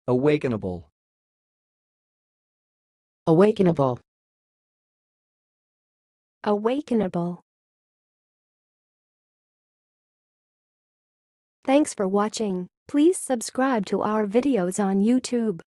awakenable, awakenable, awakenable. Thanks for watching. Please subscribe to our videos on YouTube.